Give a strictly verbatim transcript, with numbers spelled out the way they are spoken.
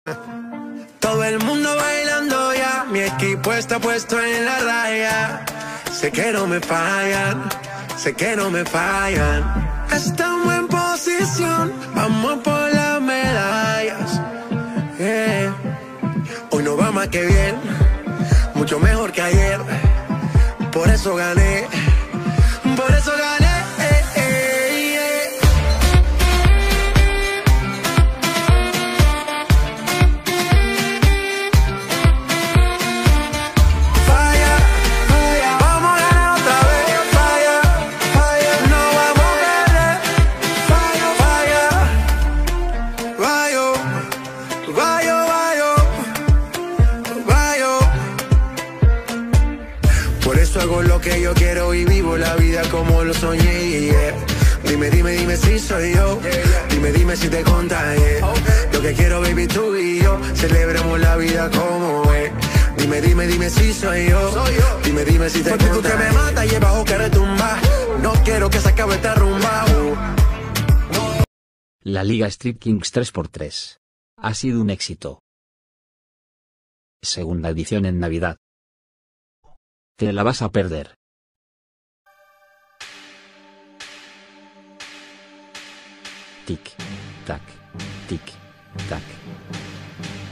Todo el mundo bailando ya, mi equipo está puesto en la raya. Sé que no me fallan, sé que no me fallan. Estamos en posición, vamos por las medallas. Yeah. Hoy no va más que bien, mucho mejor que ayer. Por eso gané, por eso gané. Hago lo que yo quiero y vivo la vida como lo soñé, yeah. Dime, dime, dime si soy yo. Dime, dime si te contagié. Lo que quiero, baby, tú y yo celebremos la vida como es. Dime, dime, dime si soy yo. Dime, dime si te contagié. Porque tú que me matas y el bajo que retumba. No quiero que se acabe esta rumba. La Liga Street Kings tres por tres ha sido un éxito. Segunda edición en Navidad. Te la vas a perder. Tic, tac, tic, tac.